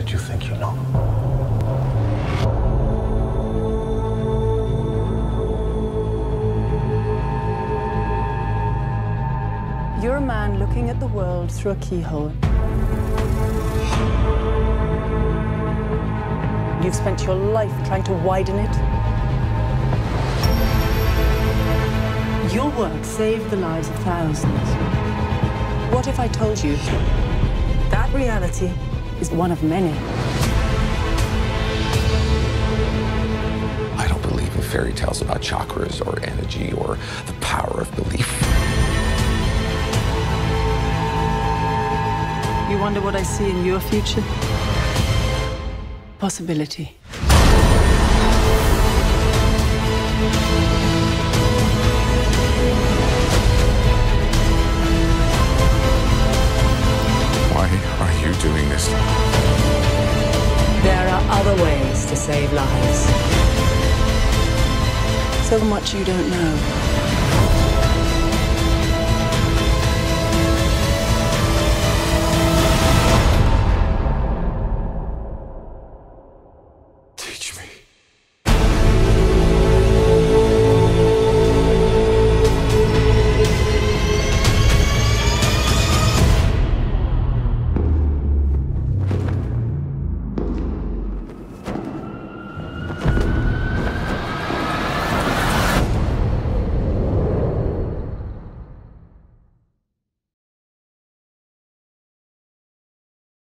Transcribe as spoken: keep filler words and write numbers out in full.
that you think you know. You're a man looking at the world through a keyhole. You've spent your life trying to widen it. Your work saved the lives of thousands. What if I told you that reality is one of many? I don't believe in fairy tales about chakras or energy or the power of belief. You wonder what I see in your future? Possibility. Why are you doing this? There are other ways to save lives. So much you don't know.